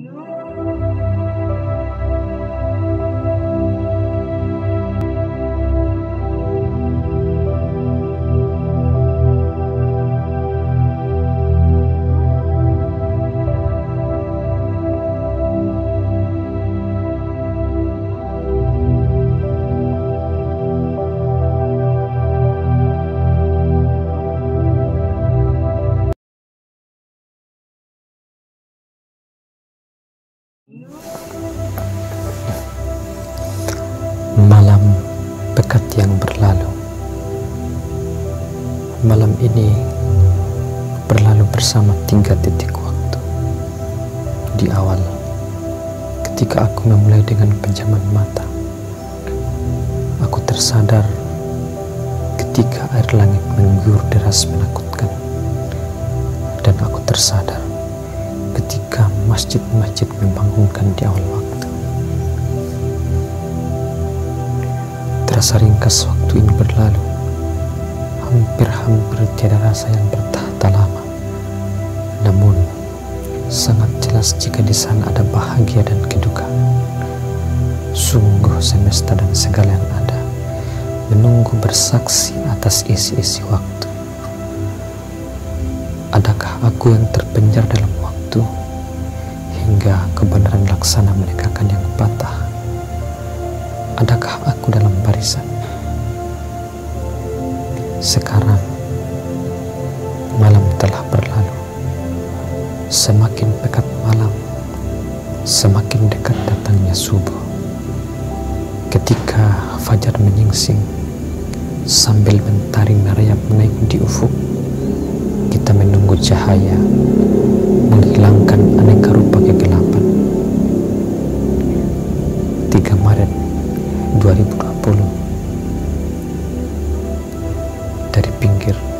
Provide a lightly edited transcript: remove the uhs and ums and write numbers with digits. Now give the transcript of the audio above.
Malam pekat yang berlalu. Malam ini berlalu bersama 3 titik waktu. Di awal, ketika aku memulai dengan pejaman mata, aku tersadar ketika air langit mengguyur deras menakutkan. Dan aku tersadar ketika masjid-masjid membangunkan di awal waktu. Terasa ringkas waktu ini berlalu, hampir-hampir tiada rasa yang bertahta lama. Namun, sangat jelas jika di sana ada bahagia dan kedukaan. Sungguh semesta dan segala yang ada menunggu bersaksi atas isi-isi waktu. Adakah aku yang terpenjar dalam waktu hingga kebenaran laksana menegakkan yang patah? Adakah aku dalam barisan? Sekarang malam telah berlalu. Semakin pekat malam, semakin dekat datangnya subuh. Ketika fajar menyingsing sambil mentari merayap naik di ufuk, kita menunggu cahaya menghilangkan aneka rupa kegelapan. 3 Maret 2020 dari pinggir